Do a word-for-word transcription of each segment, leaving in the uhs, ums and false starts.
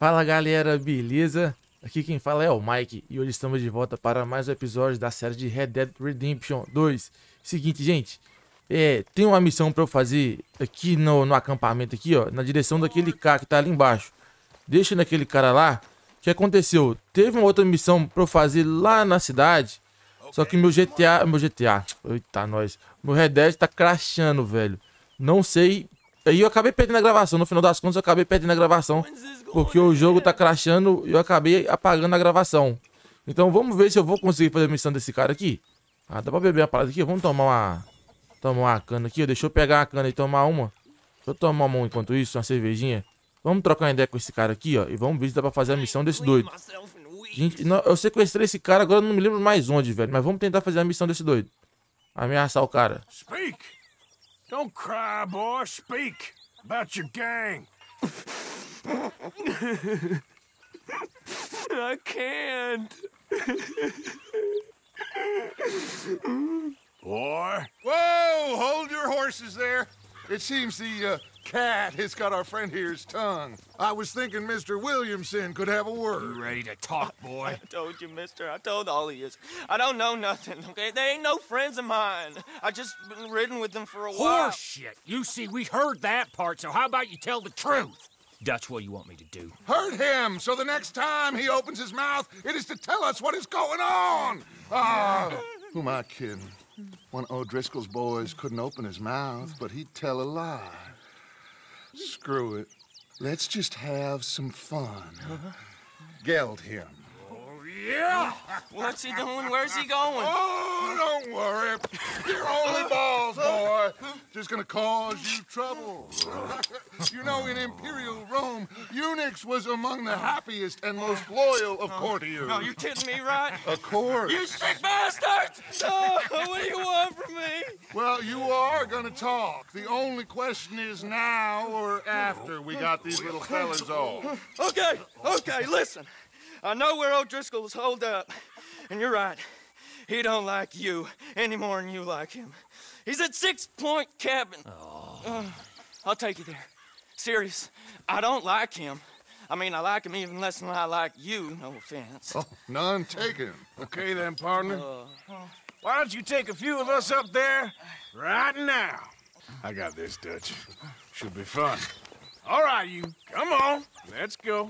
Fala galera, beleza? Aqui quem fala é o Mike e hoje estamos de volta para mais um episódio da série de Red Dead Redemption dois. Seguinte, gente, é, tem uma missão para eu fazer aqui no, no acampamento aqui, ó, na direção daquele cara que tá ali embaixo. Deixa naquele cara lá. O que aconteceu? Teve uma outra missão para eu fazer lá na cidade, só que meu G T A, meu G T A, eita nós, meu Red Dead tá crashando, velho. Não sei. Aí eu acabei perdendo a gravação, no final das contas eu acabei perdendo a gravação, porque o jogo tá crashando e eu acabei apagando a gravação. Então vamos ver se eu vou conseguir fazer a missão desse cara aqui. Ah, dá pra beber uma parada aqui? Vamos tomar uma, tomar uma cana aqui, deixa eu pegar a cana e tomar uma. Deixa eu tomar uma enquanto isso, uma cervejinha. Vamos trocar uma ideia com esse cara aqui, ó, e vamos ver se dá pra fazer a missão desse doido. Gente, não, eu sequestrei esse cara, agora eu não me lembro mais onde, velho, mas vamos tentar fazer a missão desse doido. Ameaçar o cara. Speak! Don't cry, boy. Speak about your gang. I can't. Boy. Whoa! Hold your horses there. It seems the uh, cat has got our friend here's tongue. I was thinking Mister Williamson could have a word. You ready to talk, boy? I told you, mister. I told all of you. I don't know nothing, okay? They ain't no friends of mine. I just been ridden with them for a while. Horse shit. You see, we heard that part, so how about you tell the truth? Dutch, what do you want me to do? Hurt him, so the next time he opens his mouth, it is to tell us what is going on. Ah, who am I kidding? One of O'Driscoll's boys couldn't open his mouth, but he'd tell a lie. Screw it. Let's just have some fun. Geld him. Yeah! What's he doing? Where's he going? Oh, don't worry. You're only balls, boy. Just gonna cause you trouble. You know, in Imperial Rome, eunuchs was among the happiest and most loyal of courtiers. No, you kidding me, right? Of course. You sick bastard! Oh, what do you want from me? Well, you are gonna talk. The only question is now or after we got these little fellas off. Okay, okay, listen. I know where O'Driscoll is holed up, and you're right. He don't like you any more than you like him. He's at Six Point Cabin. Oh. Uh, I'll take you there. Serious, I don't like him. I mean, I like him even less than I like you, no offense. Oh, none taken. Okay then, partner. Uh, Why don't you take a few of us up there right now? I got this, Dutch. Should be fun. All right, you. Come on. Let's go.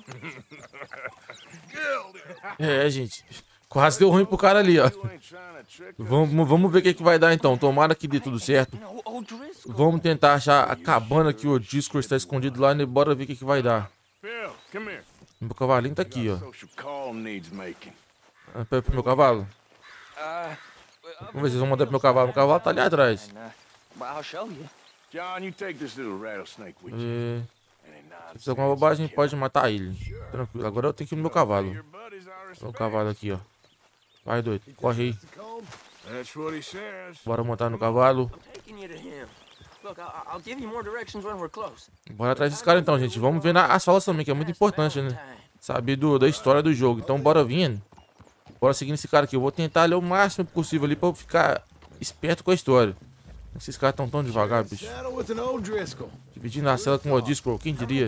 É, gente, quase deu ruim pro cara ali, ó. Vamos, vamos ver o que, que vai dar então. Tomara que dê tudo certo. Vamos tentar achar a cabana que o O'Driscoll está escondido lá e bora ver o que, que vai dar. Meu cavalinho tá aqui, ó. Pega pro meu cavalo. Vamos ver se vocês vão mandar pro meu cavalo. Meu cavalo tá ali atrás. John, you take this little rattlesnake with you. É... Se fizer alguma bobagem, pode matar ele. Tranquilo. Agora eu tenho que ir no meu cavalo. Meu cavalo aqui, ó. Vai, doido. Corre aí. Bora montar no cavalo. Bora atrás desse cara então, gente. Vamos ver as falas também, que é muito importante, né? Saber do, da história do jogo. Então bora vindo. Bora seguindo esse cara aqui. Eu vou tentar ler o máximo possível ali pra eu ficar esperto com a história. Esses caras estão tão devagar, bicho. Dividindo a cela com o O'Driscoll, quem diria?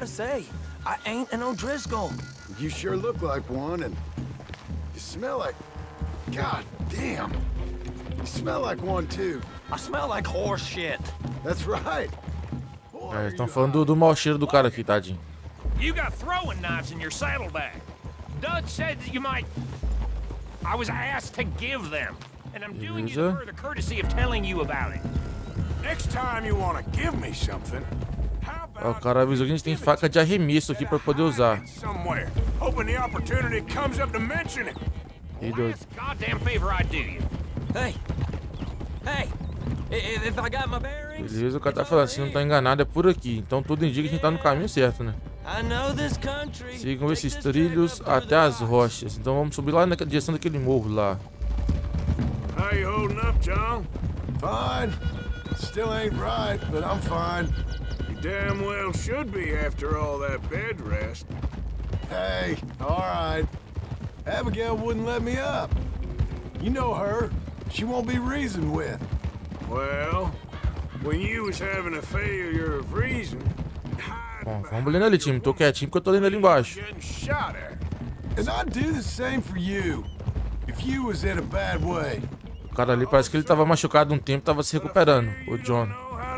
You sure look like one, and you smell like... God damn. You smell like one, too. I smell like horse shit. That's right. É, estão falando do, do mau cheiro do cara aqui, tadinho. You got throwing knives in your saddlebag. Dutch said that you might... I was asked to give them. And I'm doing you the further courtesy of telling you about it. Next time you want to give me something, how O about cara avisou que a gente tem faca de arremesso aqui pra poder usar. somewhere, hoping the opportunity comes up to mention it. E doido. Goddamn favor I do you. Hey, hey, if I got my bearings. Beleza, o cara tá falando, se não tá enganado é por aqui. Então tudo indica que a gente tá no caminho certo, né? Sigam esses trilhos até as rochas. Então vamos subir lá na direção daquele morro lá. How you holding up, John? Fine. Still ain't right, but I'm fine. You damn well should be after all that bed rest. Hey, all right. Abigail wouldn't let me up. You know her. She won't be reasoned with. Well, when you was having a failure of reason, hiding Bom, vamos lendo ali, time. Tô quietinho porque eu tô lendo ali embaixo. And I'd do the same for you. If you was in a bad way. O cara ali parece que ele tava machucado um tempo, tava se recuperando, o John.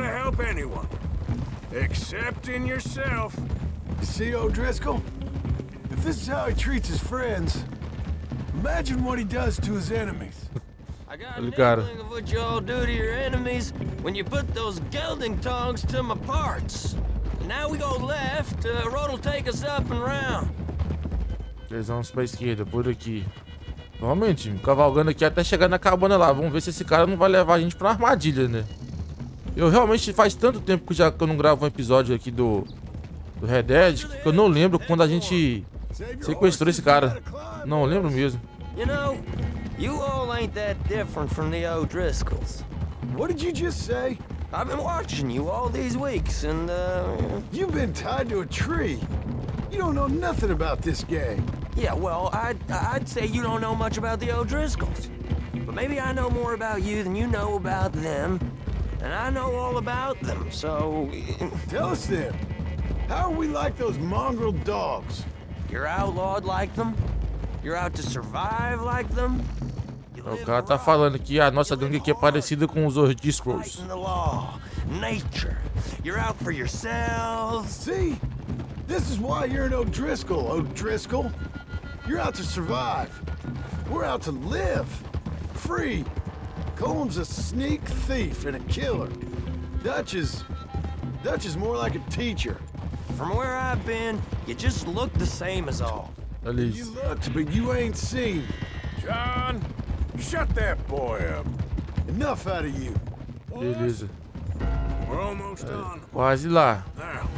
You see, O'Driscoll? If this is how he treats his friends, imagine what he does to his enemies. I got Ele, an cara. inkling of what y'all do to your enemies when you put those gelding tongs to my parts. Now we go left, uh, road will take us up and round. Eles vão pra esquerda, por aqui. Vamos, time, cavalgando aqui até chegar na cabana lá. Vamos ver se esse cara não vai levar a gente pra uma armadilha, né? Eu realmente faz tanto tempo que já que eu não gravo um episódio aqui do, do Red Dead que eu não lembro quando a gente sequestrou esse cara. Não lembro mesmo. You know, you all ain't that different from the O'Driscolls. What did you just say? I've been watching you all these weeks, and, uh... You've been tied to a tree. You don't know nothing about this gang. Yeah, well, I'd, I'd say you don't know much about the O'Driscolls. But maybe I know more about you than you know about them. And I know all about them, so... Tell us then. How are we like those mongrel dogs? You're outlawed like them? You're out to survive like them? O cara tá falando que a nossa gangue aqui é parecida com os O'Driscolls. The law, nature. You're out for yourselves. See? This is why you're an O'Driscoll, O'Driscoll. You're out to survive. We're out to live. Free. Coleman's a sneak thief and a killer. Dutch is... Dutch is more like a teacher. From where I've been, you just look the same as all. Ali. You looked, but you ain't seen. John, shut that boy up. Enough out of you. Beleza. We're almost done. Quase lá. Now,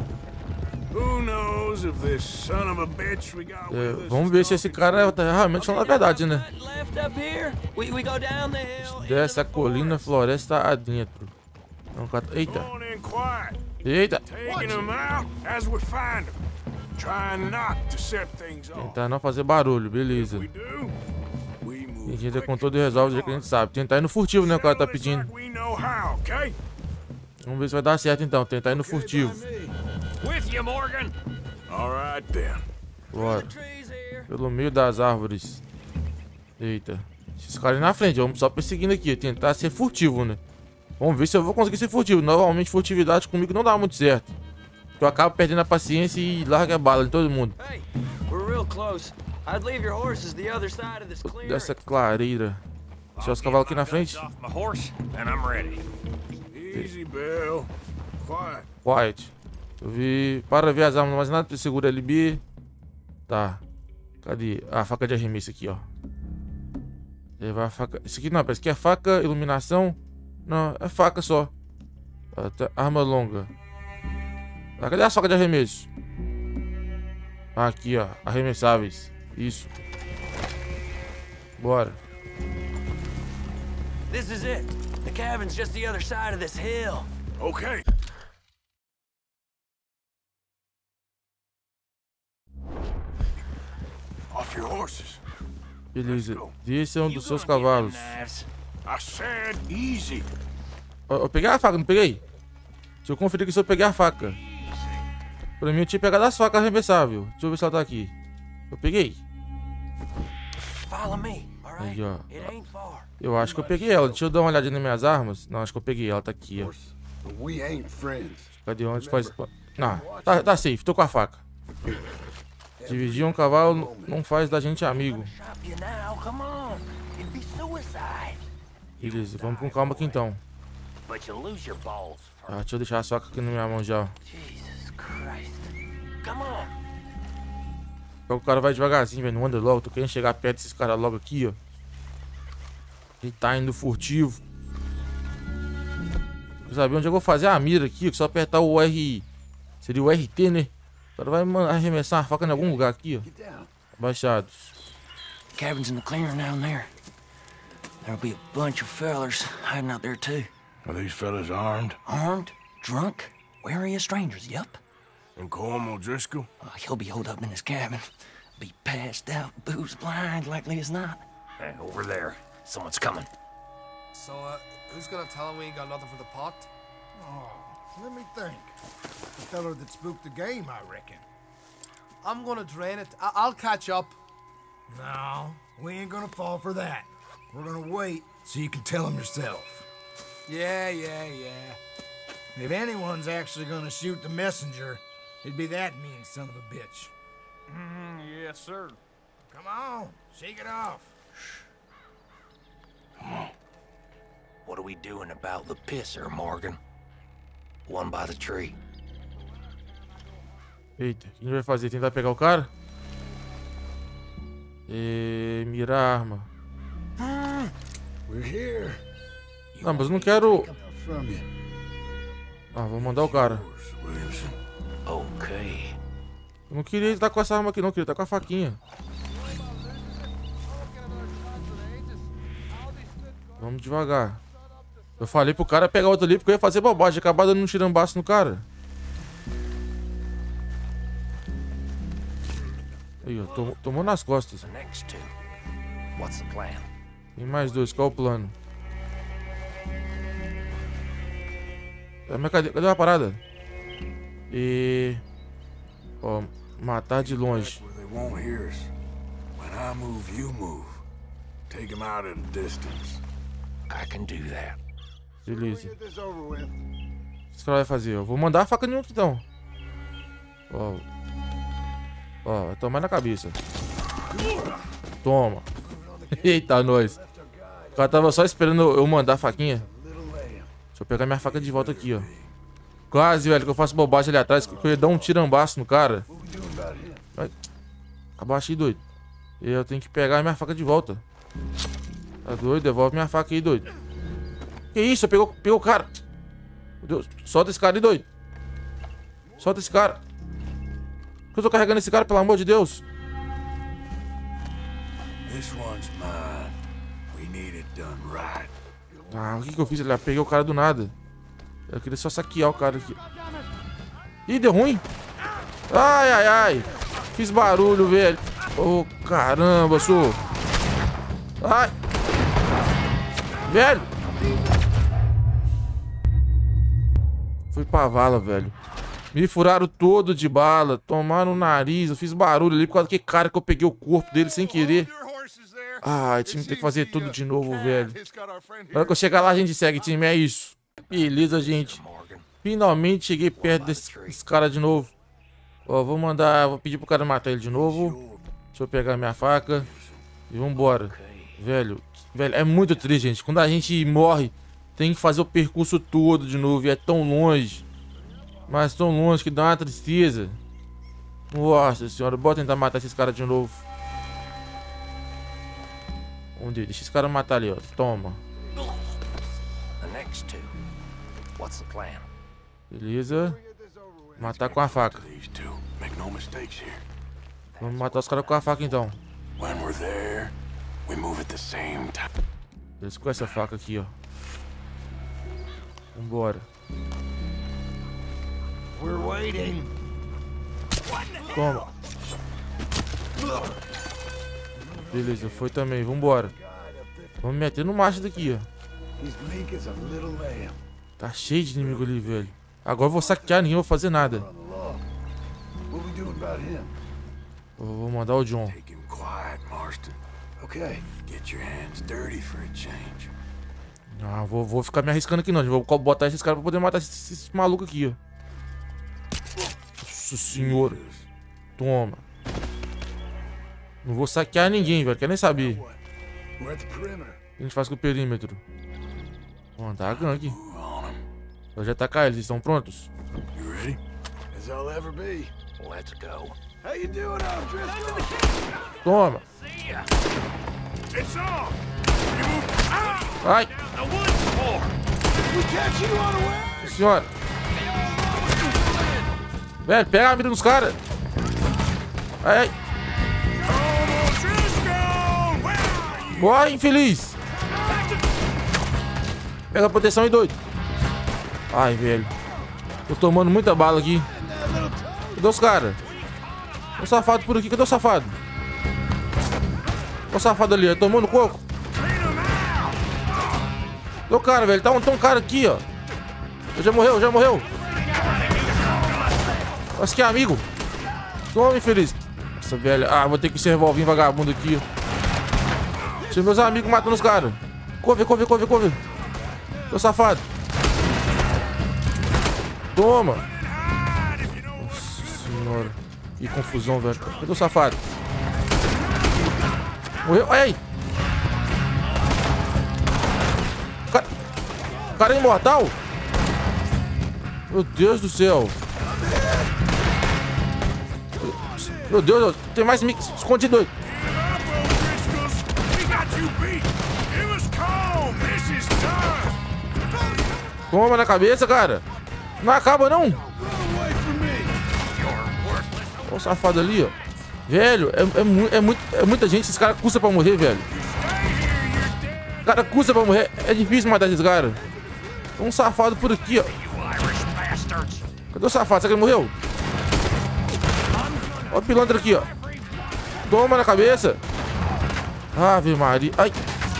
who knows if this son of a bitch we got É, with us vamos is ver se esse cara tá realmente falando a verdade, né? Left up here, we, we go down the hill. Desce a colina, floresta adentro. Então, cara- eita. Come on in quiet, Eita. taking them out as we find them. Trying not to set things off. Tentar não fazer barulho, beleza. We do, we A move gente entra com quick todo e resolve do jeito que a gente sabe. Tentar ir no furtivo, né? O cara tá pedindo. like we know how, okay? Vamos ver se vai dar certo então. Tentar ir no furtivo. With you, Morgan. All right then. Bora. Trees here. Pelo meio das árvores. Eita. Esses caras na frente. Vamos só perseguindo aqui. Tentar ser furtivo, né? Vamos ver se eu vou conseguir ser furtivo. Normalmente furtividade comigo não dá muito certo. Eu acabo perdendo a paciência e larga a bala de todo mundo. Hey, we're real close. I'd leave your horses the other side of this clearing. Dessa clareira. Deixa os cavalos aqui na frente. Off my horse, and I'm ready. Easy, Bill. Quiet. Quiet. Eu vi. Para ver as armas, mas nada. Segura L B. Tá. Cadê? Ah, a faca de arremesso aqui, ó. Levar a faca. Isso aqui não, parece que é faca, iluminação. Não, é faca só. Até arma longa. Ah, cadê a faca de arremesso? Ah, aqui, ó. Arremessáveis. Isso. Bora. This is it. The cabin's just the other side of this hill. Okay. Off your horses. Beleza. Esse é um dos seus cavalos. Knives. I said easy. Eu, eu peguei a faca, não peguei? Deixa eu conferir aqui se eu peguei a faca. Pra mim eu tinha pegado as facas arremessáveis. Deixa eu ver se ela tá aqui. Eu peguei. Follow me, all right? Aí, ó. It ain't far. Eu acho que eu peguei ela. Deixa eu dar uma olhadinha nas minhas armas. Não, acho que eu peguei ela. Tá aqui, ó. But we ain't friends. Cadê onde faz... Não, tá, tá safe. Tô com a faca. Dividir um cavalo não faz da gente amigo. Shop you now, come on. It'd be suicide. Beleza, vamos com calma aqui então. But you lose your balls Ah, deixa eu deixar a faca aqui na minha mão já. Jesus Christ. Come on. O cara vai devagarzinho, velho. Não anda logo. Tô querendo chegar perto desses caras logo aqui, ó. Ele tá indo furtivo. Quer saber onde eu vou fazer a mira aqui? Que só apertar o R. Seria o R T, né? O cara vai man- arremessar uma faca em algum lugar aqui, ó. Get down. Abaixados. Cabin's in the clearing down there. There'll be a bunch of fellers hiding out there too. Are these fellas armed? Armed, drunk, wary of strangers, yup. And Colm O'Driscoll? Uh, he'll be holed up in his cabin. Be passed out, booze blind, likely as not. Hey, over there. Someone's coming. So, uh, who's gonna tell him we ain't got nothing for the pot? Let me think. The feller that spooked the game, I reckon. I'm gonna drain it. I I'll catch up. No, we ain't gonna fall for that. We're gonna wait so you can tell him yourself. Yeah, yeah, yeah. If anyone's actually gonna shoot the messenger, it'd be that mean son of a bitch. Mm, yes, sir. Come on, shake it off. Come on. What are we doing about the pisser, Morgan? One by the tree. Eita, o que a gente vai fazer? Tentar pegar o cara? E... Mirar a arma. We're here. Não, mas eu não quero... From you. Ah, vou mandar o cara. Ok. Eu não queria estar com essa arma aqui não, eu queria estar com a faquinha. Vamos devagar. Eu falei pro cara pegar outro ali porque eu ia fazer bobagem, acabar dando um tirambaço no cara. Aí, ó, tomou, tomou nas costas. Tem mais dois, qual é o plano? Cadê, cadê a parada? E... Ó, matar de longe. Beleza. O que esse cara vai fazer? Eu vou mandar a faca de um então. Ó. Ó, vai tomar na cabeça. Toma. Eita, nós. O cara tava só esperando eu mandar a faquinha. Deixa eu pegar minha faca de volta aqui, ó. Quase, velho, que eu faço bobagem ali atrás. Que eu ia dar um tirambaço no cara. Vai. Abaixa aí, doido. E eu tenho que pegar minha faca de volta. Tá doido? Devolve minha faca aí, doido. Que isso? Pegou, pegou o cara. Meu Deus. Solta esse cara aí, doido. Solta esse cara. Por que eu tô carregando esse cara, pelo amor de Deus? Ah, o que que eu fiz? Eu peguei o cara do nada. Eu queria só saquear o cara aqui. Ih, deu ruim. Ai, ai, ai. Fiz barulho, velho. Oh, caramba, sou. Ai. Velho. Fui pra vala, velho. Me furaram todo de bala. Tomaram o nariz. Eu fiz barulho ali por causa daquele cara que eu peguei o corpo dele sem querer. Ai, time tem que fazer tudo de novo, velho. Na hora que eu chegar lá, a gente segue, time. É isso. Beleza, gente. Finalmente cheguei perto desse, desse cara de novo. Ó, vou mandar... Vou pedir pro cara matar ele de novo. Deixa eu pegar minha faca. E vambora. Velho, velho, é muito triste, gente. Quando a gente morre, tem que fazer o percurso todo de novo. E é tão longe. Mas tão longe que dá uma tristeza. Nossa senhora, bora tentar matar esses caras de novo. Onde? Deixa esse cara matar ali, ó. Toma. Beleza. Matar com a faca. Vamos matar os caras com a faca então. Beleza, com essa faca aqui, ó. Vambora. Toma. Beleza, foi também. Vambora. Vamos meter no macho daqui, ó. Tá cheio de inimigo ali, velho. Agora eu vou saquear, ninguém vai fazer nada. Eu vou mandar o John. Ah, vou, vou ficar me arriscando aqui não. Vou botar esses caras pra poder matar esses, esses malucos aqui, ó. Nossa senhora. Toma. Não vou saquear ninguém, velho. Quer nem saber. O que a gente faz com o perímetro? Vou andar a gangue. Eu já atacar eles, estão prontos? Toma. Ai. Senhora. Velho, pega a mira nos caras. Ai, ai. Morre, infeliz. Pega a proteção aí, doido. Ai, velho. Tô tomando muita bala aqui. Cadê os caras? Tem um safado por aqui. Cadê o safado? Olha o safado ali, ó. Tomou no coco. Cadê o cara, velho? Tá um, tá um cara aqui, ó. Já morreu, já morreu. Nossa, que amigo. Toma, infeliz. Nossa, velho. Ah, vou ter que ser revolvinho vagabundo aqui. Tinha meus amigos matando os caras. Corre, corre, corre, corre. Tô safado. Toma. Nossa senhora. Que confusão, velho. Cadê o safado? Morreu. Olha aí. O cara... o cara é imortal? Meu Deus do céu. Meu Deus, tem mais mic escondido aí. Toma na cabeça, cara. Não acaba, não. Olha o safado ali, ó. Velho, é, é, mu é, muito, é muita gente. Esses caras custam pra morrer, velho. O cara custa pra morrer. É difícil matar esses caras. Tem um safado por aqui, ó. Cadê o safado? Será que ele morreu? Olha o pilantra aqui, ó. Toma na cabeça. Ave Maria. Ai.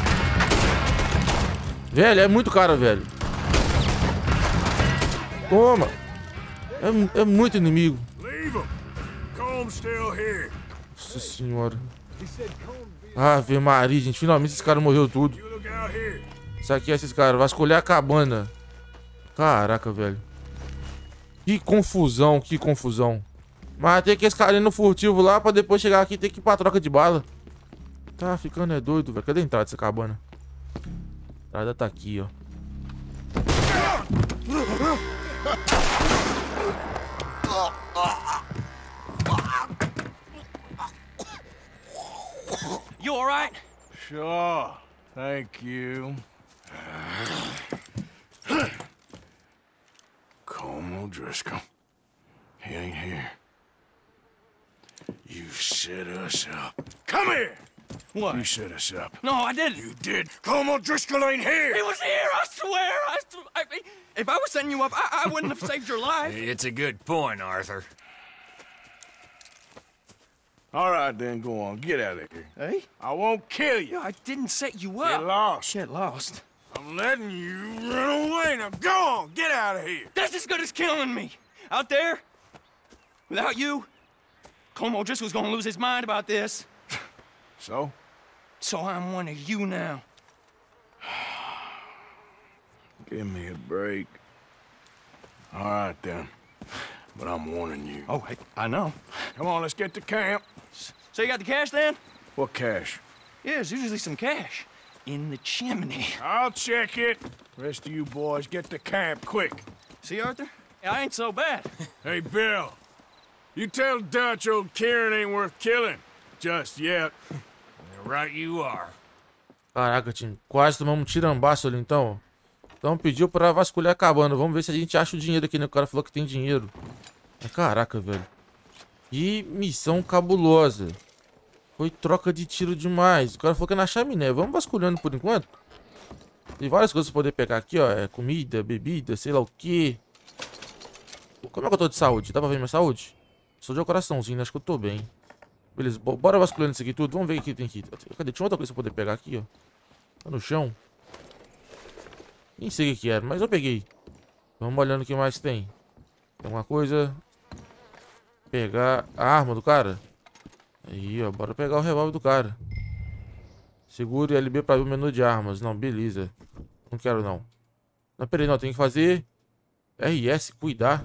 Velho, é muito caro, velho. Toma. É, é muito inimigo. Nossa senhora. Ave Maria, gente. Finalmente esse cara morreu tudo. Isso aqui é esses caras. Vasculhar a cabana. Caraca, velho. Que confusão, que confusão. Mas tem que esse carinha no furtivo lá pra depois chegar aqui e ter que ir pra troca de bala. Tá ficando é doido, velho. Cadê a entrada dessa cabana? A entrada tá aqui, ó. You all right? Sure. Thank you. Colm O'Driscoll. He ain't here. You set us up. Come here! What? You set us up. No, I didn't. You did. Colm O'Driscoll ain't here! He was here, I swear. I, I, if I was setting you up, I, I wouldn't have saved your life. It's a good point, Arthur. All right, then, go on. Get out of here. Hey? I won't kill you. I didn't set you up. Get lost. Get lost. I'm letting you run away. Now go on. Get out of here. That's as good as killing me. Out there, without you, Colm O'Driscoll's gonna lose his mind about this. So? So I'm one of you now. Give me a break. All right, then. But I'm warning you. Oh, hey, I know. Come on, let's get to camp. So you got the cash, then? What cash? Yeah, there's usually some cash. In the chimney. I'll check it. Rest of you boys, get to camp, quick. See, Arthur? I ain't so bad. Hey, Bill. You tell Dutch old Kieran ain't worth killing. Just yet. Right you are. Caraca, time. Quase tomamos um tirambaço ali, então. Então pediu pra vasculhar a cabana. Vamos ver se a gente acha o dinheiro aqui, né? O cara falou que tem dinheiro. Caraca, velho. Que missão cabulosa. Foi troca de tiro demais. O cara falou que é na chaminé. Vamos vasculhando por enquanto. Tem várias coisas pra poder pegar aqui, ó. É comida, bebida, sei lá o que. Como é que eu tô de saúde? Dá pra ver minha saúde? Sou de coraçãozinho, né? Acho que eu tô bem. Beleza, bora vasculhando isso aqui tudo. Vamos ver o que tem aqui. Cadê? Tinha outra coisa pra poder pegar aqui, ó. Tá no chão. Nem sei o que era, mas eu peguei. Vamos olhando o que mais tem. Tem alguma coisa. Pegar a arma do cara. Aí, ó. Bora pegar o revólver do cara. Segure L B pra ver o menu de armas. Não, beleza. Não quero, não. Não, peraí, não. Tem que fazer R S, cuidar.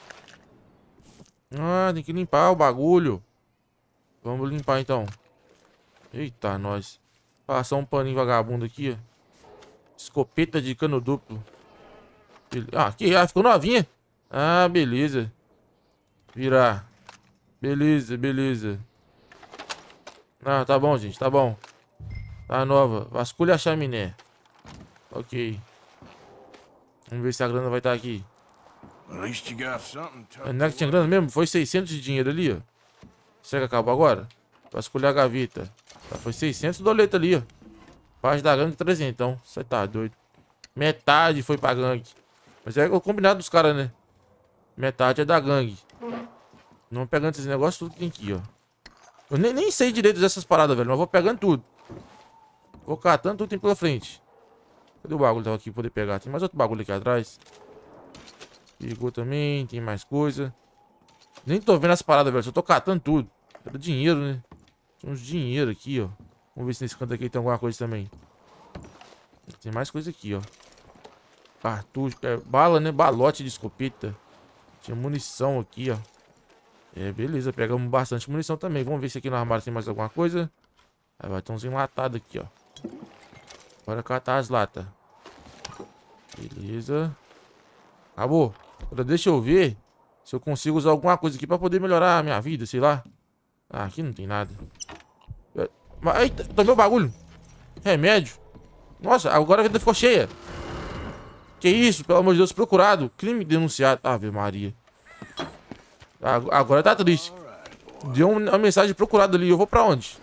Ah, tem que limpar o bagulho. Vamos limpar, então. Eita, nós. Passar um paninho vagabundo aqui, ó. Escopeta de cano duplo. Ah, aqui, ah, ficou novinha. Ah, beleza. Virar. Beleza, beleza. Ah, tá bom, gente, tá bom. Tá nova. Vasculha a chaminé. Ok. Vamos ver se a grana vai estar aqui. Não é que tinha grana mesmo? Foi seiscentos de dinheiro ali, ó. Será que acabou agora? Vasculhar a gaveta. Foi seiscentos doleta ali, ó. Parte da gangue trezentos, então. Você tá doido. Metade foi pra gangue. Mas é o combinado dos caras, né? Metade é da gangue. Não pegando esses negócios, tudo que tem aqui, ó. Eu nem, nem sei direito dessas paradas, velho. Mas vou pegando tudo. Vou catando tudo que tem pela frente. Cadê o bagulho que tava aqui pra poder pegar? Tem mais outro bagulho aqui atrás. Pegou também. Tem mais coisa. Nem tô vendo as paradas, velho. Só tô catando tudo. Era dinheiro, né? Tinha uns dinheiro aqui, ó. Vamos ver se nesse canto aqui tem alguma coisa também. Tem mais coisa aqui, ó. Cartucho, é, bala, né? Balote de escopeta. Tinha munição aqui, ó. É, beleza. Pegamos bastante munição também. Vamos ver se aqui no armário tem mais alguma coisa. Aí vai ter uns enlatados aqui, ó. Bora catar as latas. Beleza. Acabou. Agora deixa eu ver se eu consigo usar alguma coisa aqui pra poder melhorar a minha vida, sei lá. Ah, aqui não tem nada. Eita, tomei o bagulho. Remédio. Nossa, agora a vida ficou cheia. Que isso, pelo amor de Deus, procurado. Crime denunciado. Ave Maria. Agora tá triste. Deu uma mensagem procurada ali. Eu vou pra onde?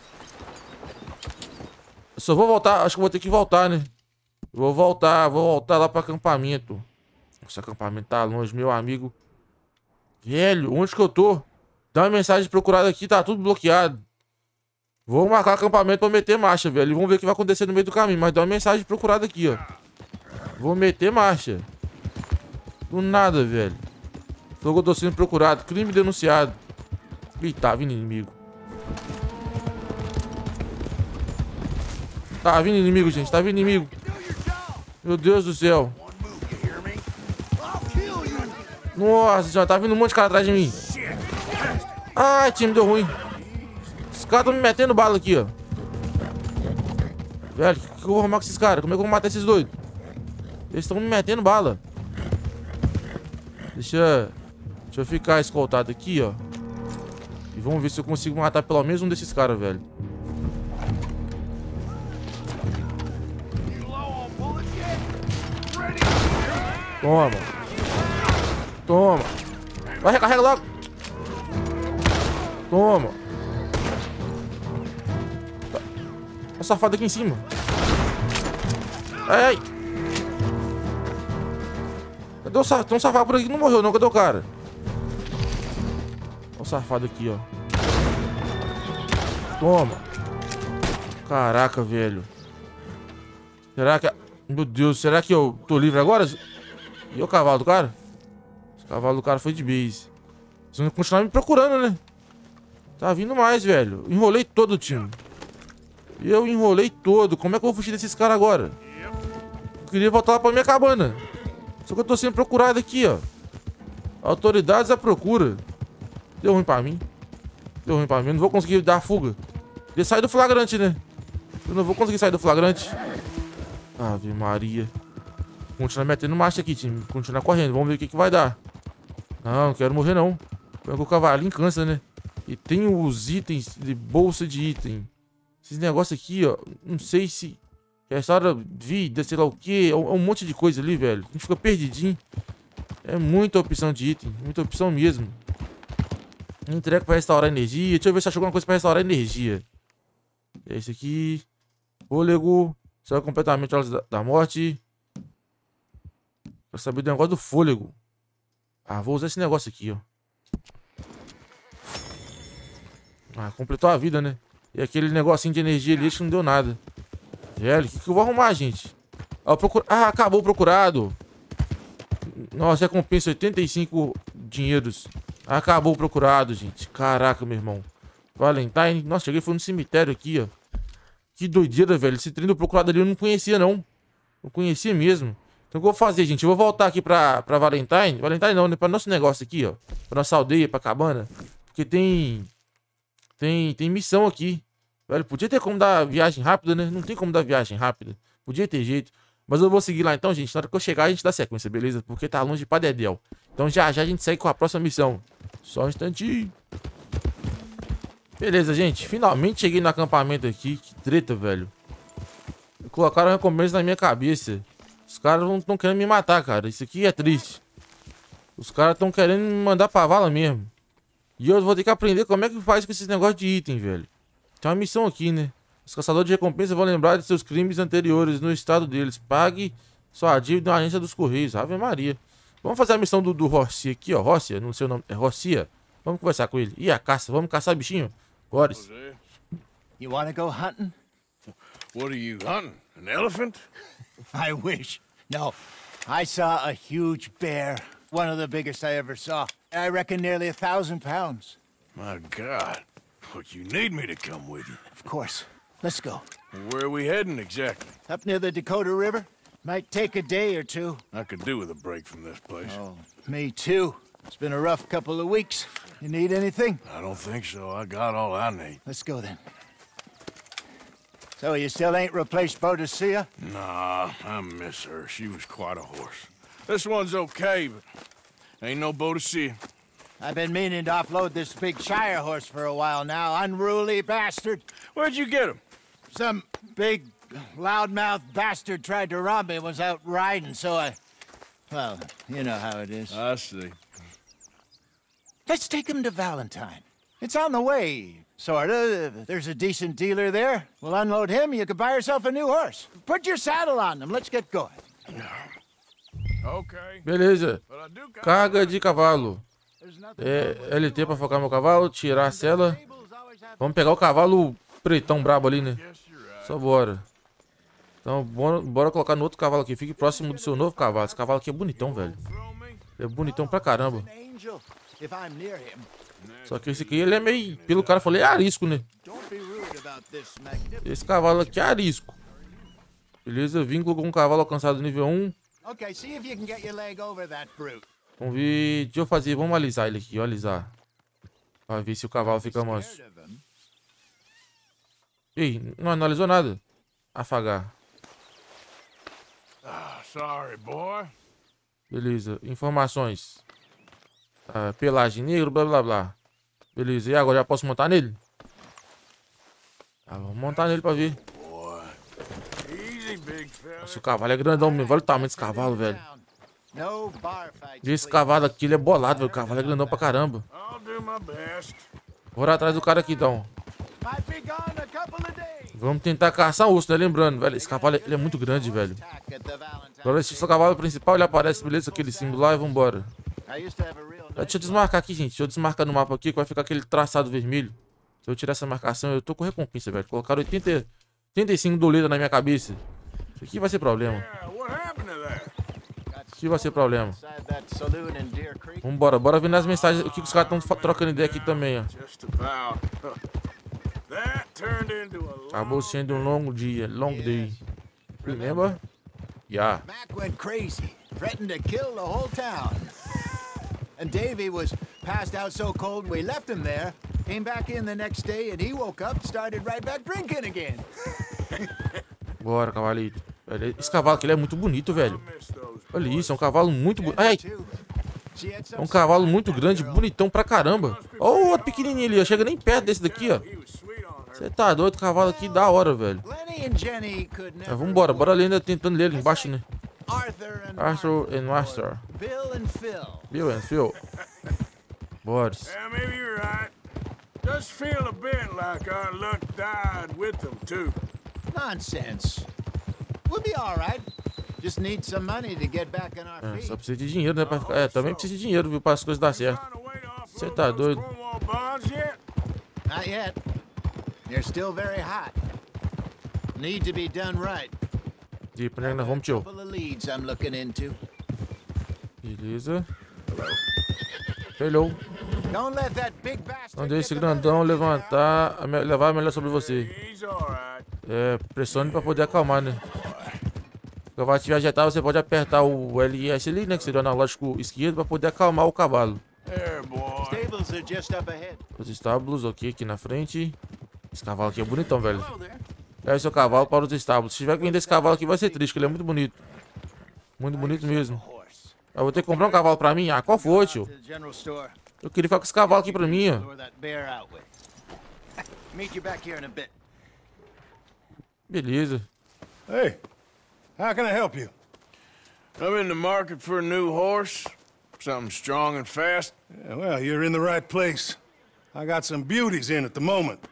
Eu só vou voltar. Acho que eu vou ter que voltar, né? Vou voltar. Vou voltar lá pro acampamento. Esse acampamento tá longe, meu amigo. Velho, onde que eu tô? Dá uma mensagem procurada aqui. Tá tudo bloqueado. Vou marcar acampamento pra meter marcha, velho. E vamos ver o que vai acontecer no meio do caminho. Mas dá uma mensagem procurada aqui, ó. Vou meter marcha. Do nada, velho. Falou que eu tô sendo procurado. Crime denunciado. Ih, tá vindo inimigo. Tá vindo inimigo, gente. Tá vindo inimigo. Meu Deus do céu. Nossa, já tá vindo um monte de cara atrás de mim. Ai, time deu ruim. Os caras tão me metendo bala aqui, ó. Velho, o que, que eu vou arrumar com esses caras? Como é que eu vou matar esses doidos? Eles estão me metendo bala. Deixa, deixa eu ficar escoltado aqui, ó. E vamos ver se eu consigo matar pelo menos um desses caras, velho. Toma. Toma. Vai, recarrega logo. Toma. Tá. Tá safado aqui em cima. Ai, ai. Cadê o safado? Tem um safado por aqui que não morreu não. Cadê o cara? Olha o safado aqui, ó. Toma. Caraca, velho. Será que... Meu Deus, será que eu tô livre agora? E o cavalo do cara? O cavalo do cara foi de base. Vocês vão continuar me procurando, né? Tá vindo mais, velho. Enrolei todo o time. Eu enrolei todo. Como é que eu vou fugir desses caras agora? Eu queria voltar lá pra minha cabana. Só que eu tô sendo procurado aqui, ó. Autoridades à procura. Deu ruim pra mim. Deu ruim pra mim. Eu não vou conseguir dar fuga. Queria sair do flagrante, né? Eu não vou conseguir sair do flagrante. Ave Maria. Continuar metendo marcha aqui, time. Continuar correndo. Vamos ver o que, que vai dar. Não, não quero morrer, não. Porque o cavalinho cansa, né? E tem os itens de bolsa de item. Esses negócios aqui, ó. Não sei se... Restaura vida, sei lá o que. É um monte de coisa ali, velho. A gente fica perdidinho. É muita opção de item. Muita opção mesmo. Entrega pra restaurar energia. Deixa eu ver se achou alguma coisa pra restaurar energia. É esse aqui. Fôlego. Sai completamente da, da morte. Pra saber do negócio do fôlego. Ah, vou usar esse negócio aqui, ó. Ah, completou a vida, né? E aquele negocinho de energia ali, acho que não deu nada. Velho, o que, que eu vou arrumar, gente? Ah, procura... ah, acabou o procurado. Nossa, recompensa oitenta e cinco dinheiros. Acabou o procurado, gente. Caraca, meu irmão. Valentine. Nossa, cheguei foi no cemitério aqui, ó. Que doideira, velho. Esse trem do procurado ali eu não conhecia, não. Não conhecia mesmo. Então o que eu vou fazer, gente? Eu vou voltar aqui pra, pra Valentine. Valentine não, né? Pra nosso negócio aqui, ó. Pra nossa aldeia, pra cabana. Porque tem... Tem, tem missão aqui. Velho, podia ter como dar viagem rápida, né? Não tem como dar viagem rápida. Podia ter jeito. Mas eu vou seguir lá então, gente. Na hora que eu chegar, a gente dá sequência, beleza? Porque tá longe pra dedéu. Então já já a gente segue com a próxima missão. Só um instantinho. Beleza, gente. Finalmente cheguei no acampamento aqui. Que treta, velho. Colocaram recompensa na minha cabeça. Os caras não estão querendo me matar, cara. Isso aqui é triste. Os caras estão querendo me mandar pra vala mesmo. E eu vou ter que aprender como é que faz com esses negócios de item, velho. Tem uma missão aqui, né? Os caçadores de recompensa vão lembrar de seus crimes anteriores no estado deles. Pague sua dívida na agência dos Correios. Ave Maria. Vamos fazer a missão do, do Rossi aqui, ó. Rossi, não sei o nome. É Rossia. Vamos conversar com ele. E a caça? Vamos caçar bichinho? Boris. You wanna go hunting? What are you hunting? An elephant? I wish. No. I saw a huge bear. One of the biggest I ever saw. I reckon nearly a thousand pounds. My God. But you need me to come with you. Of course. Let's go. Where are we heading exactly? Up near the Dakota River. Might take a day or two. I could do with a break from this place. Oh, me too. It's been a rough couple of weeks. You need anything? I don't think so. I got all I need. Let's go then. So you still ain't replaced Boadicea? Nah, I miss her. She was quite a horse. This one's okay, but ain't no Boadicea. I've been meaning to offload this big Shire horse for a while now. Unruly bastard. Where'd you get him? Some big, loudmouth bastard tried to rob me, was out riding, so I... Well, you know how it is. I see. Let's take him to Valentine. It's on the way, sorta. There's a decent dealer there. We'll unload him, you can buy yourself a new horse. Put your saddle on him, let's get going. Okay. Beleza. Carga de cavalo. É, L T pra focar meu cavalo, tirar a sela. Vamos pegar o cavalo pretão brabo ali, né? Só bora. Então, bora, bora colocar no outro cavalo aqui. Fique próximo do seu novo cavalo. Esse cavalo aqui é bonitão, velho. É bonitão pra caramba. Só que esse aqui, ele é meio... Pelo cara, eu falei, é arisco, né? Esse cavalo aqui é arisco. Beleza, vínculo com um cavalo alcançado nível um. Vamos ver... Deixa eu fazer... Vamos alisar ele aqui, ó, alisar. Pra ver se o cavalo fica manso. Ei, não analisou nada. Afagar. Ah, sorry, boy. Beleza, informações. Ah, pelagem negro, blá blá blá. Beleza, e agora já posso montar nele? Ah, vamos montar nele pra ver. Nossa, o cavalo é grandão mesmo. Olha o tamanho desse cavalo, velho. Esse cavalo aqui, ele é bolado, velho. O cavalo é grandão pra caramba. Bora atrás do cara aqui, então. Vamos tentar caçar osso, né? Lembrando, velho. Esse cavalo ele é muito grande, velho. Agora esse cavalo principal, ele aparece, beleza? Aquele símbolo lá e vambora. Deixa eu desmarcar aqui, gente. Deixa eu desmarcar no mapa aqui, que vai ficar aquele traçado vermelho. Se eu tirar essa marcação, eu tô com recompensa, velho. Colocaram oitenta, oitenta e cinco doletas na minha cabeça. Isso aqui vai ser problema. Isso aqui vai ser problema. Vambora, bora ver nas mensagens o que os caras estão trocando ideia aqui também, ó. Acabou sendo um longo dia, long day. Remember? Yeah. Mac went crazy, threatened to kill the whole town. And Davy was passed out so cold we left him there. Came back in the next day and he woke up, started right back drinking again. Bora, cavalito. Esse cavalo aqui ele é muito bonito, velho. Olha isso, é um cavalo muito bonito. Ai! É um cavalo muito grande, bonitão pra caramba. Olha o outro pequenininho ali, ó. Chega nem perto desse daqui, ó. Você tá doido, cavalo aqui da hora, velho. Mas vambora, bora ali ainda tentando ler ali embaixo, né? Arthur and Master. Bill and Phil. Bill and Phil. Bora. Yeah, maybe you're right. Does feel a bit like our luck died with them, too. Nonsense. We'll be all right. Just need some money to get back on our feet. É, só precisa de dinheiro, né? Pra ficar... É, também precisa de dinheiro, viu? Para as coisas dar certo. Você tá doido? Not yet. They're still very hot. Need to be done right. E pra onde nós vamos, tio? Beleza. Hello. Não deixe esse grandão levantar, levar a melhor sobre você. É, pressione pra poder acalmar, né? Se o cavalo estiver ajeitado, você pode apertar o L S ali, né? Que seria o analógico esquerdo, pra poder acalmar o cavalo. Os estábulos, ok, aqui na frente. Esse cavalo aqui é bonitão, velho. Leve seu cavalo para os estábulos. Se tiver que vender esse cavalo aqui, vai ser triste, porque ele é muito bonito. Muito bonito mesmo. Eu vou ter que comprar um cavalo pra mim? Ah, qual foi, tio? Eu queria ficar com esse cavalo aqui pra mim, ó. Beleza. Hey, how can I help you? I'm in the market for a new horse. Something strong and fast. Yeah, well, you're in the right place. I got some beauties in at the moment.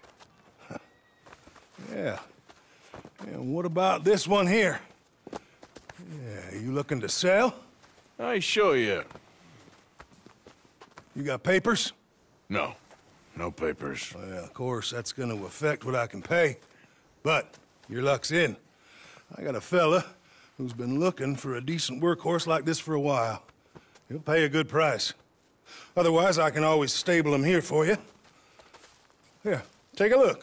Yeah. And what about this one here? Yeah, you looking to sell? I ain't sure yet. You got papers? No. No papers. Well, of course, that's gonna affect what I can pay. But your luck's in. I got a fella who's been looking for a decent workhorse like this for a while. He'll pay a good price. Otherwise, I can always stable him here for you. Here, take a look.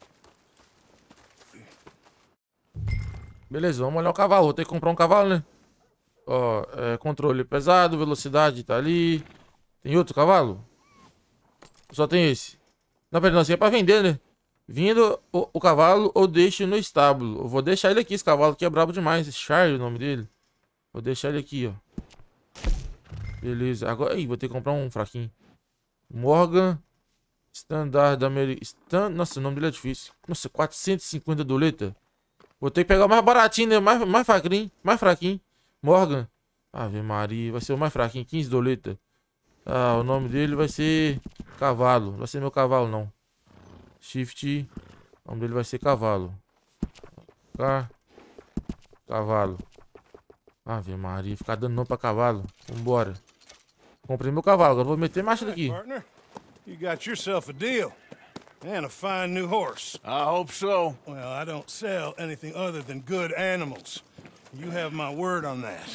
Beleza, vamos olhar o cavalo. Vou ter que comprar um cavalo, né? Ó, é, controle pesado, velocidade tá ali. Tem outro cavalo? Só tem esse. Não, perdão, assim é pra vender, né? Vindo o, o cavalo ou deixe no estábulo. Eu vou deixar ele aqui, esse cavalo aqui é brabo demais. Charlie, o nome dele. Vou deixar ele aqui, ó. Beleza, agora... Ih, vou ter que comprar um fraquinho. Morgan. Standard American... Stand... Nossa, o nome dele é difícil. Nossa, quatrocentos e cinquenta doleta. Vou ter que pegar o mais baratinho, né? Mais, mais fraquinho. Mais fraquinho. Morgan. Ave Maria. Vai ser o mais fraquinho. quinze doleta. Ah, o nome dele vai ser... Cavalo. Não vai ser meu cavalo, não. Shift. O nome dele vai ser Cavalo. Cá. Cavalo. Ave Maria. Ficar dando nome pra cavalo. Vambora. Comprei meu cavalo. Agora vou meter marcha daqui. Partner, you got yourself a deal. And a fine new horse. I hope so. Well, I don't sell anything other than good animals. You have my word on that.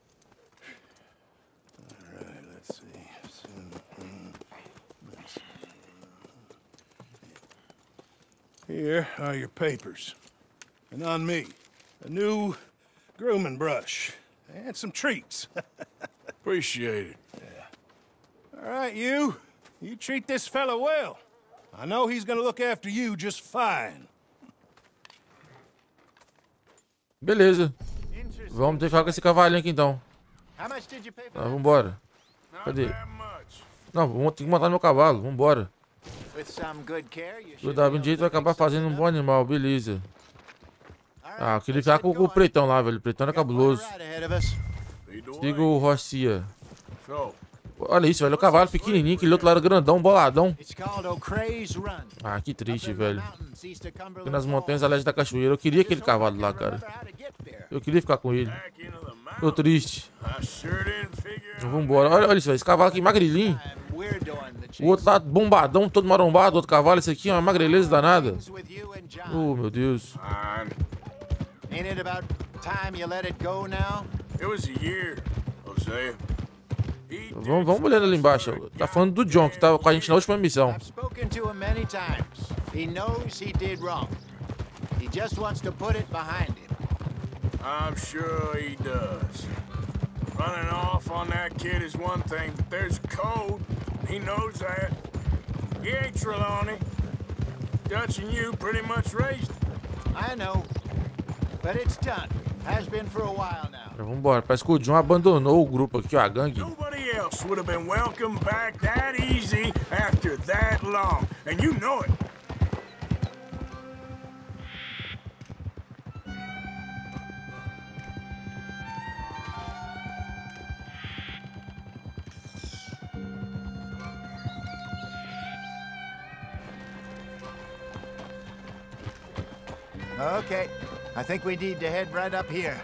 All right, let's see. Here are your papers. And on me, a new grooming brush. And some treats. Appreciate it. Yeah. All right, you. You treat this fella well. I know he's gonna look after you just fine. Beleza. Vamos ter que ficar com esse cavalinho aqui então. Ah, vambora. Cadê? Não, vamos ter que montar no meu cavalo. Vambora. Cuidar bem de jeito vai acabar fazendo um bom animal. Beleza. Ah, eu queria ficar com, com o pretão lá, velho. O pretão é cabuloso. Siga o Rocia. Olha isso, velho. O cavalo pequenininho, aquele outro lado grandão, boladão. Ah, que triste, velho. Aqui nas montanhas a leste da cachoeira. Eu queria aquele cavalo lá, cara. Eu queria ficar com ele. Tô triste. Vambora. Olha, olha isso, velho. Esse cavalo aqui magrelinho. O outro lado bombadão, todo marombado. Outro cavalo, esse aqui é uma magreleza danada. Oh, meu Deus. Vamos, vamos olhando ali embaixo. Tá falando do John, que tava com a gente na última missão. I'm sure he does. Running off on that kid is one thing, but there's a code. He knows that. He ain't Trelawney. Dutch and you pretty much raised him. I know. But it's done. Has been for a while now. Vambora, parece que o John abandonou o grupo aqui, ó, a gangue. Nobody else would have been welcomed back that easy after that long. And you know it. Okay, I think we need to head right up here.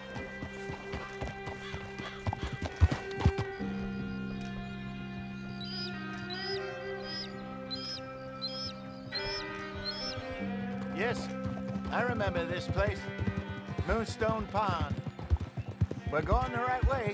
Yes, I remember this place. Moonstone Pond. We're going the right way.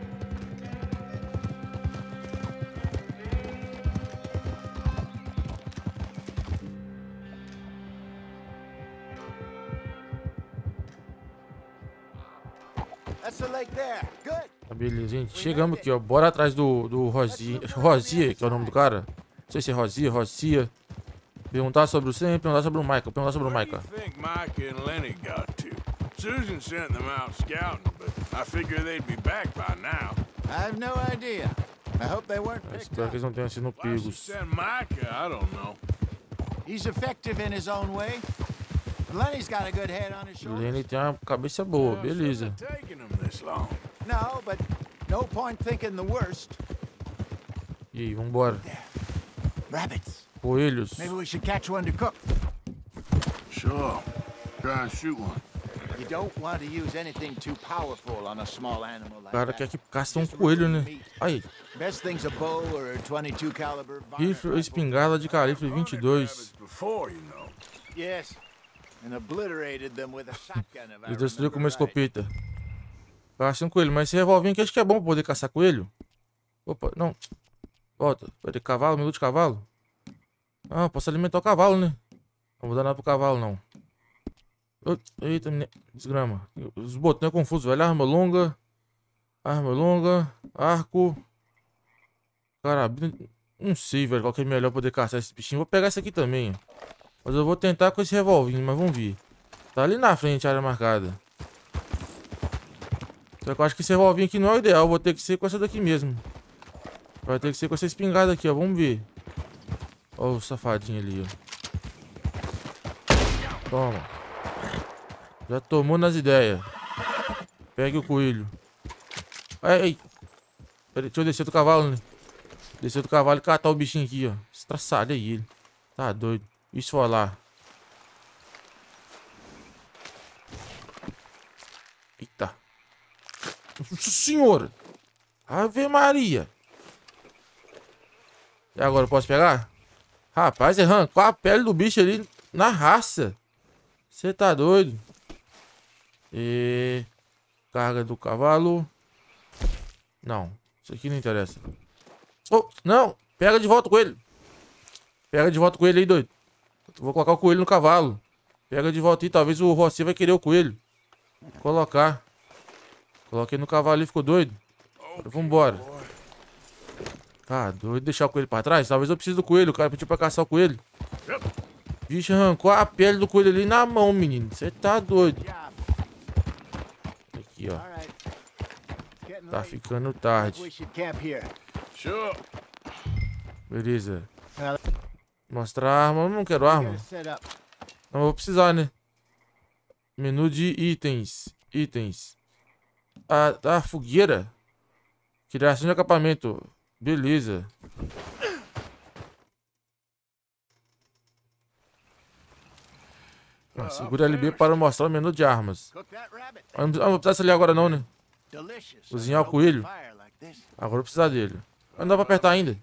Beleza, gente. Chegamos aqui, ó. Bora atrás do, do Rosia. Rosia, que é o nome do cara. Não sei se é Rosia, Rosia. Perguntar sobre o Sam, perguntar sobre o Michael. Perguntar sobre o Michael. Susan sent them out scouting, but I figure they'd be back by now. I have no idea. I hope they weren't picked Espero que eles não tenham sido pegos. I don't know. He's effective in his own way. Lenny's got a good head on his shoulders. Lenny tem uma cabeça boa, beleza. No, but no point thinking the worst. E aí, vambora. Rabbits. Coelhos. Maybe we should catch one to cook. Sure. Try and shoot one. You don't want to use anything too powerful on a small animal like cara that. quer que caça um coelho, né? Aí. Best thing's a bow or a twenty-two caliber. Rifle espingarda de calibre vinte e dois. Yes. And obliterated them with a shotgun. Ele destruiu com uma escopeta. Caça um coelho, mas esse revolvinho aqui acho que é bom pra poder caçar coelho. Opa, não. Volta. Vai ter cavalo, menu de cavalo. Ah, posso alimentar o cavalo, né? Não vou dar nada pro cavalo, não. Eita, desgrama. Os botões é confuso, velho. Arma longa. Arma longa. Arco. Carabina. Não sei, velho, qual que é melhor poder caçar esse bichinho. Vou pegar esse aqui também, ó. Mas eu vou tentar com esse revolvinho, mas vamos ver. Tá ali na frente a área marcada. Só que eu acho que esse revolvinho aqui não é o ideal. Vou ter que ser com essa daqui mesmo. Vai ter que ser com essa espingarda aqui, ó. Vamos ver. Ó o safadinho ali, ó. Toma. Já tomou nas ideias. Pegue o coelho. Ai, peraí, deixa eu descer do cavalo, né? Descer do cavalo e catar o bichinho aqui, ó. Estraçalha aí ele. Tá doido. Isso foi lá. Eita. Nossa senhora. Ave Maria. E agora eu posso pegar? Rapaz, arrancou a pele do bicho ali na raça. Você tá doido? E... Carga do cavalo. Não. Isso aqui não interessa. Oh, não. Pega de volta o coelho. Pega de volta o coelho aí, doido. Vou colocar o coelho no cavalo. Pega de volta aí. Talvez o Rossi vai querer o coelho. Vou colocar. Coloquei no cavalo ali, ficou doido. Vambora. Tá doido. Deixar o coelho pra trás? Talvez eu precise do coelho. O cara pediu pra caçar o coelho. Vixe, arrancou a pele do coelho ali na mão, menino. Você tá doido. Aqui, ó. Tá ficando tarde. Beleza. Mostrar a arma. Eu não quero arma. Não vou precisar, né? Menu de itens. Itens. A, a fogueira. Criação de acampamento. Beleza. Ah, segura L B para mostrar o menu de armas. Eu não, não vou precisar desse ali agora não, né? Cozinhar o coelho. Agora eu vou precisar dele. Não dá pra apertar ainda.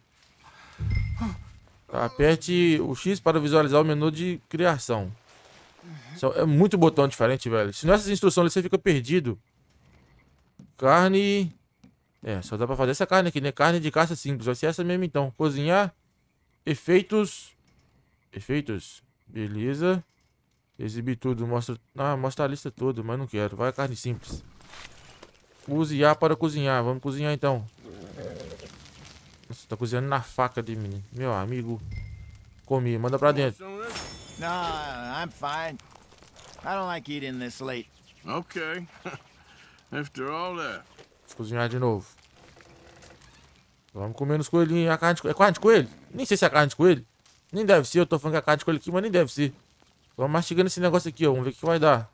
Tá, aperte o X para visualizar o menu de criação. É muito botão diferente, velho. Se não essas instruções você fica perdido. Carne... É, só dá pra fazer essa carne aqui, né? Carne de caça simples. Vai ser essa mesmo então. Cozinhar. Efeitos. Efeitos. Beleza. Exibir tudo. Mostra... Ah, mostra a lista toda, mas não quero. Vai a carne simples. Cozinhar para cozinhar. Vamos cozinhar então. Nossa, tá cozinhando na faca de menino. Meu amigo. Comi. Manda pra dentro. No, I'm fine. I don't like eating this late. Okay. After all that. Vamos cozinhar de novo. Vamos comer nos coelhinhos. A carne de... É carne de coelho? Nem sei se é carne de coelho. Nem deve ser. Eu tô falando que é carne de coelho aqui, mas nem deve ser. Vamos mastigando esse negócio aqui, ó. Vamos ver o que vai dar.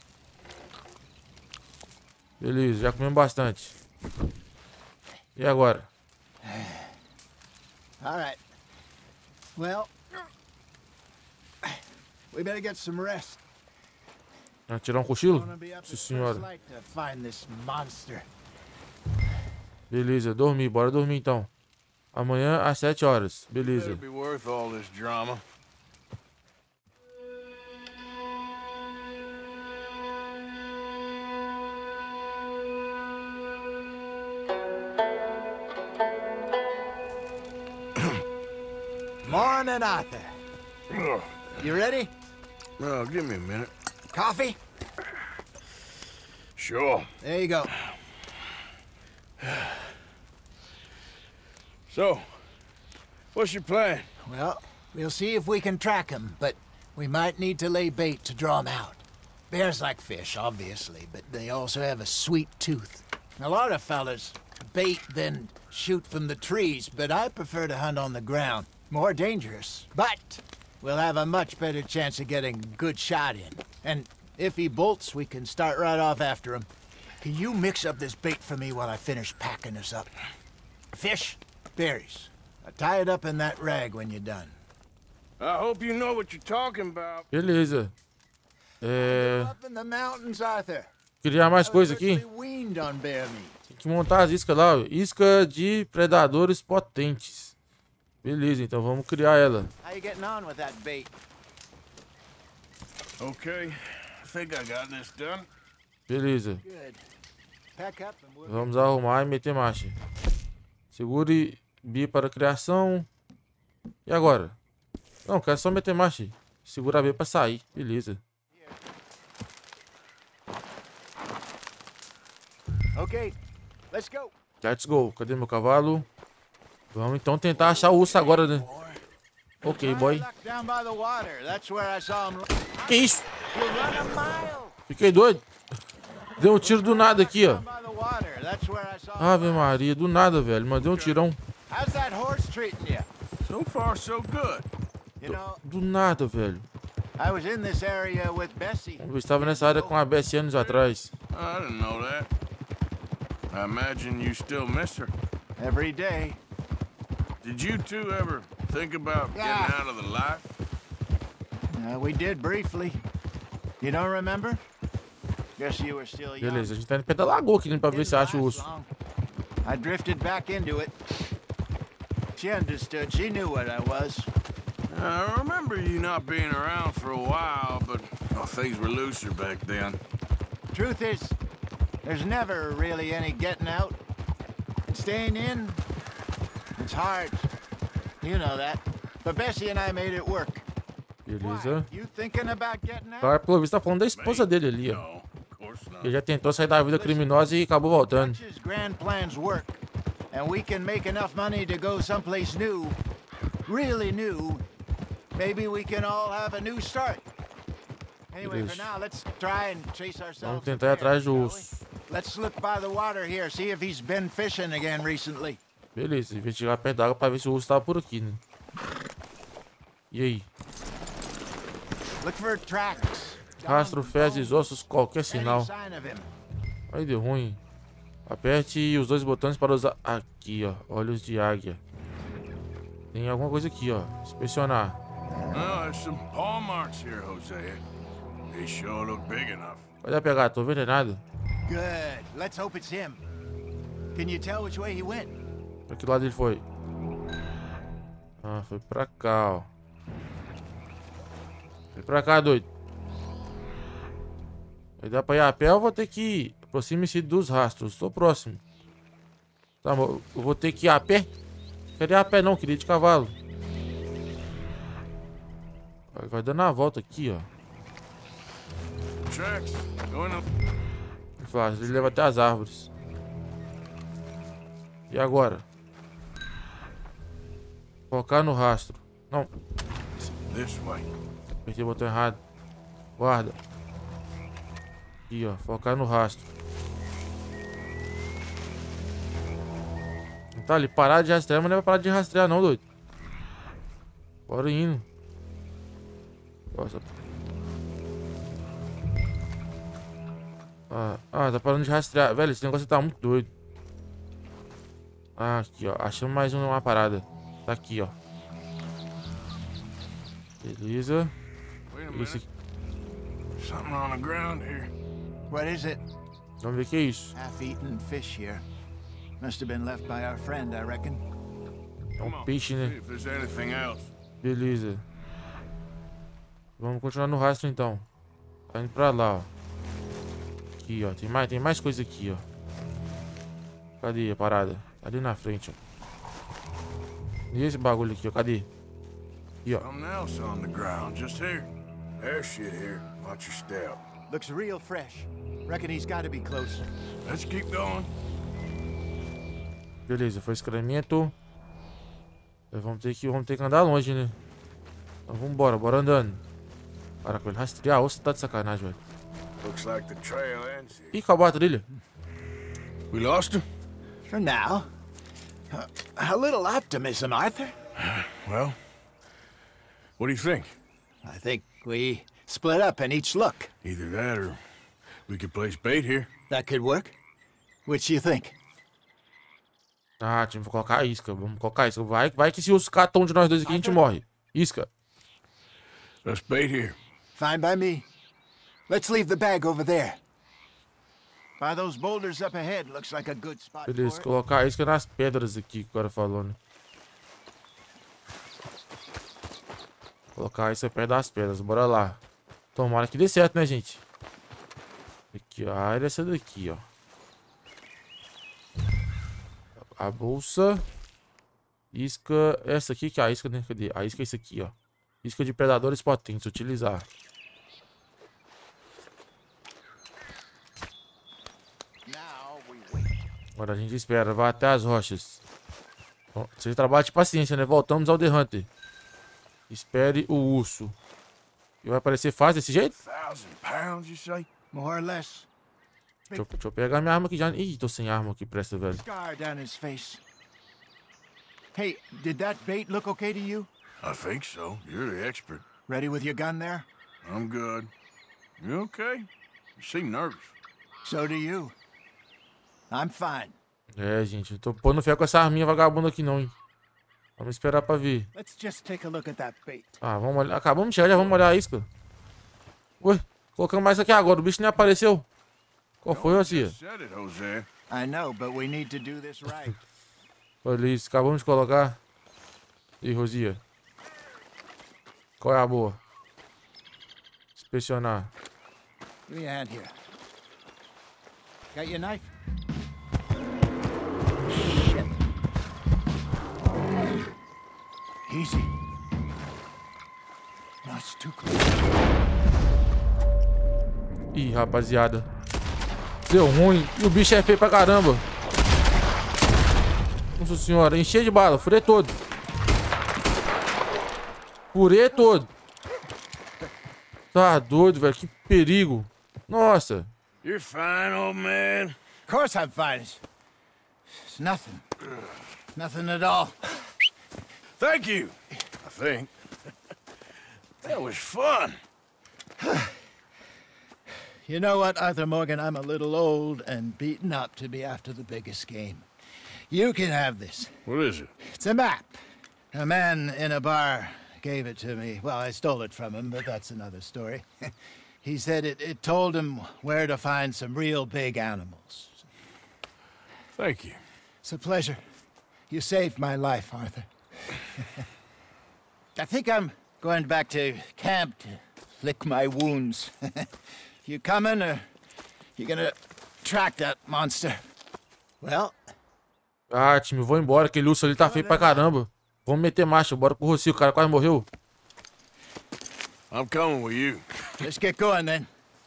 Beleza, já comemos bastante. E agora? Alright. Well, we better get some rest. Vai tirar um cochilo? Sim, senhora. Beleza, dormir. Bora dormir então. Amanhã às sete horas. Beleza. Morning, Arthur. You ready? Well, give me a minute. Coffee? Sure. There you go. So, what's your plan? Well, we'll see if we can track him, but we might need to lay bait to draw him out. Bears like fish, obviously, but they also have a sweet tooth. A lot of fellas bait, then shoot from the trees, but I prefer to hunt on the ground. More dangerous, but we'll have a much better chance of getting a good shot in. And if he bolts, we can start right off after him. Can you mix up this bait for me while I finish packing this up? Fish, berries. I'll tie it up in that rag when you're done. I hope you know what you're talking about. Beleza. É... Up in the mountains, Arthur. Criar mais coisa aqui. Tem que montar as iscas lá, ó. Isca de predadores potentes. Beleza, então vamos criar ela. How you getting on with that bait? Okay, I think I got this done. Beleza. Good. Pack up and we'll... Vamos arrumar e meter marcha. Segure B para criação. E agora? Não, quero só meter marcha. Segura B pra sair. Beleza. Ok, let's go. Let's go. Cadê meu cavalo? Vamos então tentar achar o urso agora, né? Ok, boy. Que isso? Fiquei doido. Deu um tiro do nada aqui, ó. Ave Maria, do nada, velho. Mandei um tirão. So far, so good. Do, do nada, velho. Eu estava nessa área com a Bessie anos atrás. I didn't know that. I imagine you still miss her. Every day. Did you two ever think about getting Yeah. out of the life? Uh, we did briefly. You don't remember? Guess you were still young. Beleza, a gente tá indo perto da lagoa aqui, né, pra ver se acha o urso. I drifted back into it. She understood. She knew what I was. I remember you not being around for a while, but well, things were looser back then. Truth is, there's never really any getting out. Staying in, it's hard. You know that. But Bessie and I made it work. Beleza. You thinking about getting out? Agora, pelo visto, tá falando da esposa dele ali, ó. Ele já tentou sair da vida criminosa e acabou voltando. His grand plans work, and we can make enough money to go someplace new, really new. Maybe we can all have a new start. Anyway, for now, let's try and chase ourselves. Vamos tentar ir atrás do urso. Let's look by the water here, see if he's been fishing again recently. Beleza, investigar perto da água pra ver se o urso tava por aqui, né? E aí? Look for tracks. Rastro, fezes, ossos, qualquer sinal. Aí deu ruim. Aperte os dois botões para usar. Aqui, ó. Olhos de águia. Tem alguma coisa aqui, ó. Inspecionar. Oh, there's some paw marks here, Hosea. They sure look big enough. Cadê a pegada? Tô vendo nada. Good. Let's hope it's him. Can you tell which way he went? Pra que lado ele foi? Ah, foi pra cá, ó. Foi pra cá, doido. Aí dá pra ir a pé ou vou ter que ir? Aproxime-se dos rastros. Tô próximo. Tá, eu vou ter que ir a pé? Queria ir a pé não, queria ir de cavalo. Vai dando a volta aqui, ó. Ele leva até as árvores. E agora? Focar no rastro. Não. Apertei o botão errado. Guarda. Aqui, ó. Focar no rastro. Não tá ali. Parar de rastrear, mas não é pra parar de rastrear, não, doido. Bora indo. Nossa. Ah, ah, tá parando de rastrear. Velho, esse negócio tá muito doido. Ah, aqui, ó. Achamos mais uma parada. Tá aqui, ó. Beleza. Esse aqui. Something on the ground here. What is it? Vamos ver o que é isso. Half-eaten fish here. Must have been left by our friend, I reckon. É um peixe, né? Beleza. Vamos continuar no rastro, então. Tá indo pra lá, ó. Aqui, ó. Tem mais, tem mais coisa aqui, ó. Cadê a parada? Tá ali na frente, ó. E esse bagulho aqui, ó. Cadê? Aqui, ó. Something else on the ground, just here. There's shit here. Watch your step. Looks real fresh. Reckon he's got to be close. Let's keep going. Beleza, foi excremento. Vamos ter que, vamos ter que andar longe, né? Então vamos embora, bora andando. Caraca, ele rastrear, você tá de sacanagem, velho. Looks like the trail ends here. Ih, acabou a trilha. We lost him? For now. Uh, a little optimism, Arthur. Well, what do you think? I think we split up and each look. Either that or we could place bait here. That could work. Which do you think? Ah, tinha que colocar a isca. Vamos colocar a isca. Vai, vai que se os catão de nós dois aqui, a gente morre. Isca. Let's bait here. Fine by me. Let's leave the bag over there. By those boulders up ahead, looks like a good spot. Beleza, colocar a isca nas pedras aqui, que o cara falou, né? Colocar a isca perto das pedras, bora lá. Tomara que dê certo, né, gente? Aqui, ó, a área é essa daqui, ó. A bolsa. Isca, essa aqui que é a isca, né? Cadê? A isca é isso aqui, ó. Isca de predadores potentes, utilizar. Agora a gente espera, vai até as rochas. Bom, você trabalha de paciência, né? Voltamos ao The Hunter. Espere o urso. E vai aparecer fácil desse jeito? More or less. Deixa eu, deixa eu pegar minha arma aqui já. Ih, tô sem arma aqui pra essa, velho. Scar down his face. Hey, did that bait look okay to you? I think so. You're the expert. Ready with your gun there? I'm good. You okay? You seem nervous. So do you. I'm fine. É, gente, eu tô pondo fé com essa arminha vagabunda aqui não, hein. Vamos esperar pra ver. Let's just take a look at that bait. Ah, vamos olhar. Acabamos de chegar, já vamos olhar a isca. Ué, colocamos mais aqui agora, o bicho nem apareceu. Qual foi, Rosia? I know, but we need to do this right. Olha isso, acabamos de colocar. E Rosia? Qual é a boa? Inspecionar. Give me a hand here. Got your knife? Shit. Easy. No, it's too close. Ih, rapaziada. Deu ruim. E o bicho é feio pra caramba. Nossa senhora, encheu de bala, furei todo. Furei todo. Tá doido, velho. Que perigo. Nossa. You're fine, old man. Of course I'm fine. It's nothing. Nothing at all. Thank you, I think. That was fun. You know what, Arthur Morgan? I'm a little old and beaten up to be after the biggest game. You can have this. What is it? It's a map. A man in a bar gave it to me. Well, I stole it from him, but that's another story. He said it, it told him where to find some real big animals. Thank you. It's a pleasure. You saved my life, Arthur. I think I'm going back to camp to lick my wounds. You coming, or you gonna track that monster? Well... Ah, time, vou embora. Aquele urso ali tá feio pra caramba. Vamos meter marcha, bora pro Rocio, o cara quase morreu. I'm coming with you. Let's get going then.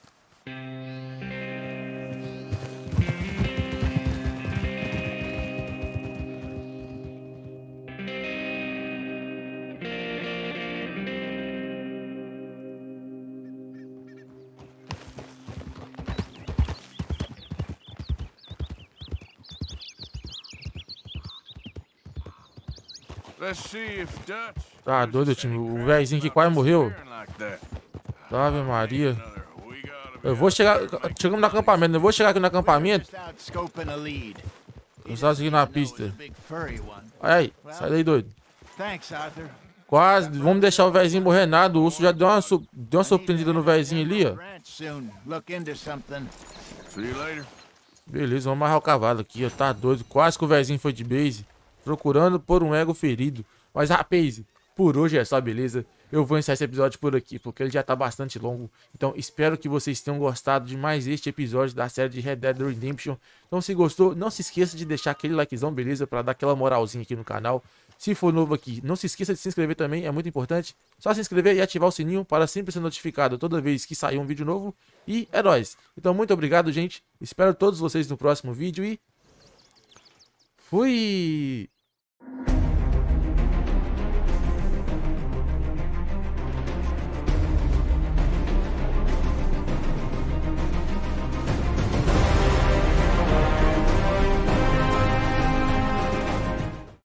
Let's see if Dutch... Tá doido, time. O velhinho que quase morreu. Ave Maria. Eu vou chegar... Chegamos no acampamento. Eu vou chegar aqui no acampamento. Eu só seguir na pista. Aí, sai daí, doido. Quase. Vamos deixar o velhinho morrer nada. O urso já deu uma, su... deu uma surpreendida no velhinho ali, ó. Beleza, vamos amarrar o cavalo aqui, ó. Tá doido. Quase que o velhinho foi de base. Procurando por um ego ferido. Mas, rapaz, por hoje é só, beleza? Eu vou encerrar esse episódio por aqui, porque ele já tá bastante longo. Então, espero que vocês tenham gostado de mais este episódio da série de Red Dead Redemption. Então, se gostou, não se esqueça de deixar aquele likezão, beleza? Pra dar aquela moralzinha aqui no canal. Se for novo aqui, não se esqueça de se inscrever também, é muito importante. Só se inscrever e ativar o sininho para sempre ser notificado toda vez que sair um vídeo novo. E é nóis. Então, muito obrigado, gente. Espero todos vocês no próximo vídeo e... Fui!